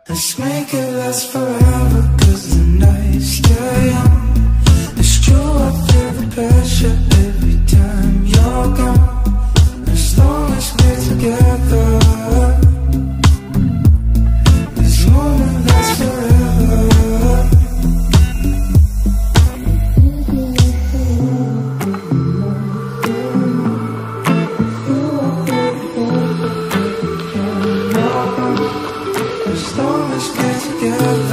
Let's make it last forever, cause the nights stay young. It's true, I feel the pressure every time you're gone. As long as we're together, this moment lasts forever. As long as we're together.